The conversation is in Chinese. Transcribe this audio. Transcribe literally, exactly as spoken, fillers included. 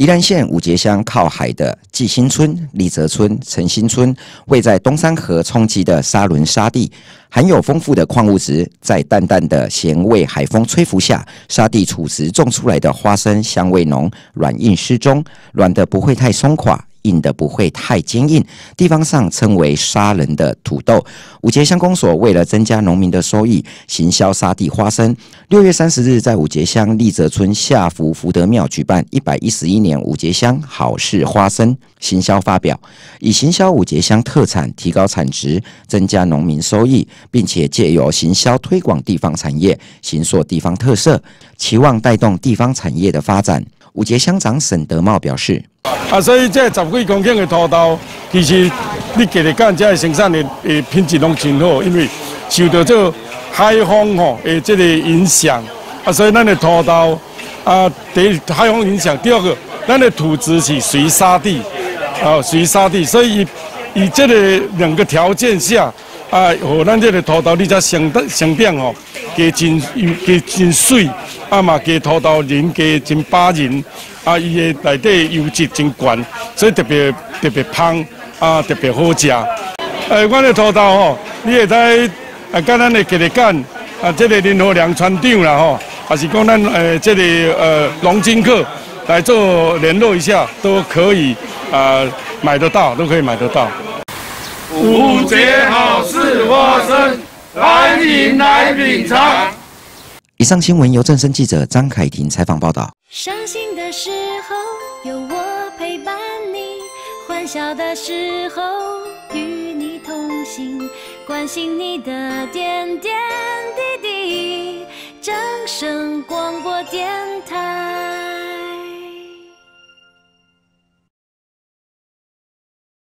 兰县五节乡靠海的季新村、立泽村、陈新村，位在东山河冲积的沙轮沙地，含有丰富的矿物质。在淡淡的咸味海风吹拂下，沙地土质种出来的花生香味浓，软硬适中，软的不会太松垮，硬的不会太坚硬，地方上称为沙人的土豆。五节乡公所为了增加农民的收益，行销沙地花生。六月三十日，在五节乡立泽村下福福德庙举办一百一十一年五节乡好事花生行销发表，以行销五节乡特产，提高产值，增加农民收益，并且借由行销推广地方产业，形塑地方特色，期望带动地方产业的发展。五节乡长沈德茂表示。 啊，所以这十几公顷的土豆，其实你家己干这生产的诶品质拢真好，因为受到这海风吼诶这个影响，啊，所以咱的土豆啊，第一海风影响，第二个咱的土质是随沙地，啊随沙地，所以以以这个两个条件下，啊，和咱这个土豆你才相当相当吼，加真加真水，啊嘛加土豆仁加真把仁。啊，伊的内底油脂真悬，所以特别特别香，啊，特别好食。诶，阮的土豆吼，你会使啊，甲咱的家己干啊，这个林和良村长啦吼，还是讲咱诶这个呃农经课来做联络一下，都可以啊买得到，都可以买得到。 五节好事花生，欢迎来品尝。 以上新闻由正声记者张凯婷采访报道。 伤心的时候有我陪伴你，欢笑的时候与你同行，关心你的点点滴滴。掌声广播电